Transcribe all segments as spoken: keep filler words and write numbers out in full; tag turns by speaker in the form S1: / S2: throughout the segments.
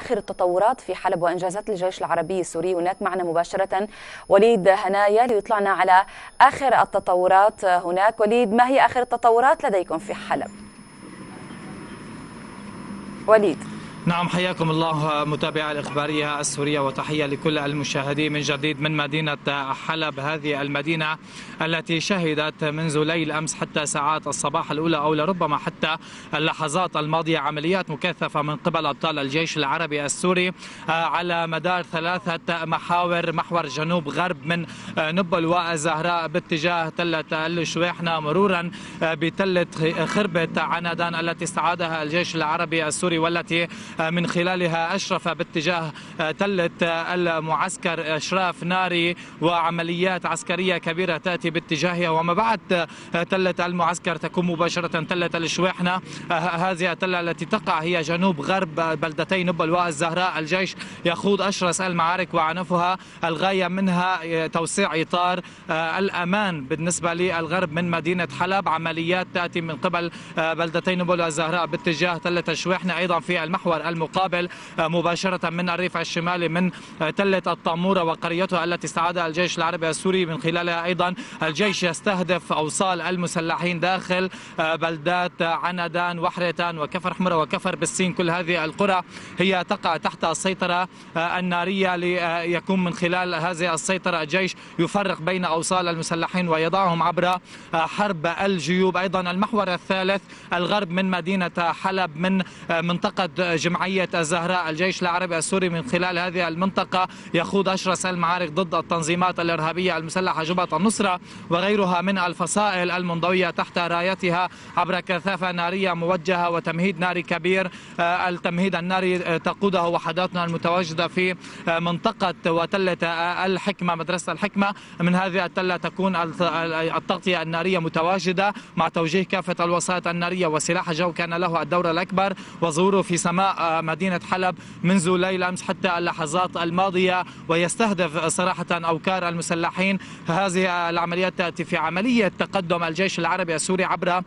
S1: آخر التطورات في حلب وإنجازات الجيش العربي السوري. هناك معنا مباشرة وليد هنايا ليطلعنا على آخر التطورات هناك. وليد، ما هي آخر التطورات لديكم في حلب؟ وليد.
S2: نعم، حياكم الله متابعي الإخبارية السورية، وتحية لكل المشاهدين من جديد من مدينة حلب، هذه المدينة التي شهدت منذ ليل أمس حتى ساعات الصباح الأولى أو لربما حتى اللحظات الماضية عمليات مكثفة من قبل أبطال الجيش العربي السوري على مدار ثلاثة محاور: محور جنوب غرب من نبل والزهراء باتجاه تلة الشويحنة، مرورا بتلة خربة عنادان التي استعادها الجيش العربي السوري والتي من خلالها أشرف باتجاه تلة المعسكر إشراف ناري وعمليات عسكرية كبيرة تأتي باتجاهها. وما بعد تلة المعسكر تكون مباشرة تلة الشويحنة، هذه التلة التي تقع هي جنوب غرب بلدتي نبل والزهراء. الجيش يخوض أشرس المعارك وعنفها، الغاية منها توسيع إطار الأمان بالنسبة للغرب من مدينة حلب. عمليات تأتي من قبل بلدتي نبل والزهراء باتجاه تلة الشويحنة، أيضا في المحور المقابل مباشرة من الريف الشمالي من تلة الطامورة وقريتها التي استعادها الجيش العربي السوري. من خلالها أيضا الجيش يستهدف أوصال المسلحين داخل بلدات عنادان وحريتان وكفر حمرة وكفر بالسين. كل هذه القرى هي تقع تحت السيطرة النارية، ليكون من خلال هذه السيطرة الجيش يفرق بين أوصال المسلحين ويضعهم عبر حرب الجيوب. أيضا المحور الثالث الغرب من مدينة حلب من منطقة جمعية الزهراء، الجيش العربي السوري من خلال هذه المنطقة يخوض أشرس المعارك ضد التنظيمات الإرهابية المسلحة جبهة النصرة وغيرها من الفصائل المنضوية تحت رايتها عبر كثافة نارية موجهة وتمهيد ناري كبير. التمهيد الناري تقوده وحداتنا المتواجدة في منطقة وتلة الحكمة، مدرسة الحكمة. من هذه التلة تكون التغطية النارية متواجدة مع توجيه كافة الوسائط النارية، وسلاح الجو كان له الدور الأكبر وظهوره في سماء مدينة حلب منذ ليل أمس حتى اللحظات الماضية، ويستهدف صراحة أوكار المسلحين. هذه العمليات تأتي في عملية تقدم الجيش العربي السوري عبر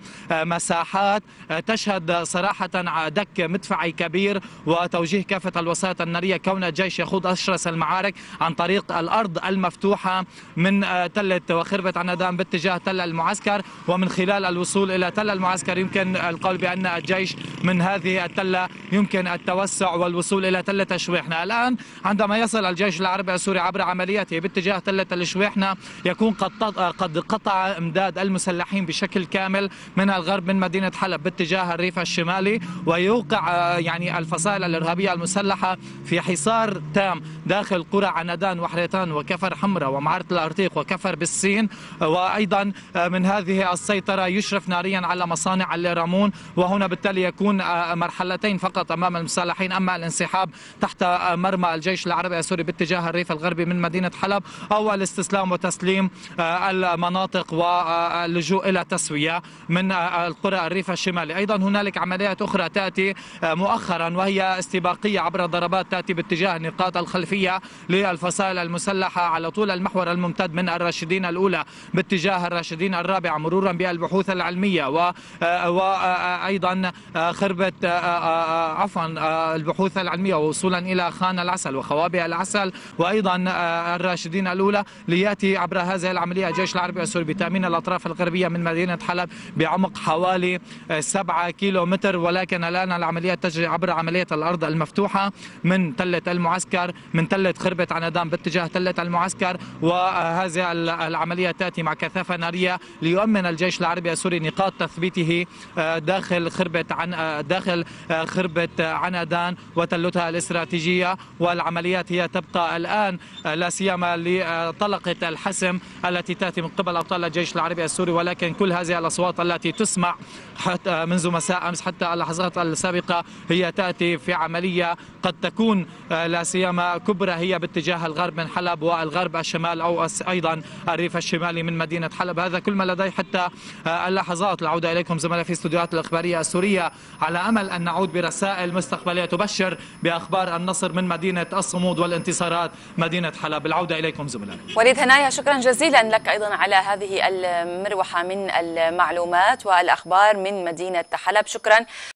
S2: مساحات تشهد صراحة دك مدفعي كبير وتوجيه كافة الوسائط النارية، كون الجيش يخوض أشرس المعارك عن طريق الأرض المفتوحة من تلة وخربة عنادان باتجاه تل المعسكر، ومن خلال الوصول إلى تل المعسكر يمكن القول بأن الجيش من هذه التلة يمكن التوسع والوصول إلى تلة الشويحنة. الآن عندما يصل الجيش العربي السوري عبر عملياته باتجاه تلة الشويحنة يكون قد قد قطع امداد المسلحين بشكل كامل من الغرب من مدينة حلب باتجاه الريف الشمالي، ويوقع يعني الفصائل الإرهابية المسلحة في حصار تام داخل قرى عنادان وحريتان وكفر حمرة ومعرة الأرتيق وكفر بالسين. وأيضا من هذه السيطرة يشرف ناريا على مصانع الليرامون، وهنا بالتالي يكون مرحلتين فقط أمام المسلحين: أما الانسحاب تحت مرمى الجيش العربي السوري باتجاه الريف الغربي من مدينة حلب، أو الاستسلام وتسليم المناطق واللجوء إلى تسوية من القرى الريف الشمالي. أيضا هنالك عمليات أخرى تأتي مؤخرا وهي استباقية عبر ضربات تأتي باتجاه النقاط الخلفية للفصائل المسلحة على طول المحور الممتد من الراشدين الأولى باتجاه الراشدين الرابعة، مرورا بالبحوث العلمية وأيضا خربة عفوا البحوث العلمية ووصولا إلى خان العسل وخوابئ العسل وأيضا الراشدين الأولى، ليأتي عبر هذه العملية الجيش العربي السوري بتأمين الأطراف الغربية من مدينة حلب بعمق حوالي سبعة كيلو متر. ولكن الآن العملية تجري عبر عملية الأرض المفتوحة من تلة المعسكر، من تلة خربة عنادان باتجاه تلة المعسكر، وهذه العملية تأتي مع كثافة نارية ليؤمن الجيش العربي السوري نقاط تثبيته داخل خربة عن داخل خربة عنادان وتلتها الاستراتيجية. والعمليات هي تبقى الآن لا سيما لطلقة الحسم التي تأتي من قبل أبطال الجيش العربي السوري، ولكن كل هذه الأصوات التي تسمع حتى منذ مساء أمس حتى اللحظات السابقة هي تأتي في عملية قد تكون لا سيما كبرى هي باتجاه الغرب من حلب والغرب الشمال أو أيضا الريف الشمالي من مدينة حلب. هذا كل ما لدي حتى اللحظات. العودة إليكم زملاء في استوديوهات الإخبارية السورية، على أمل أن نعود برسائل مستقبلية تبشر بأخبار النصر من مدينة الصمود والانتصارات مدينة حلب. العودة إليكم زملاء.
S1: وليد هنايا، شكرا جزيلا لك أيضا على هذه المروحة من المعلومات والأخبار من مدينة حلب. شكرا.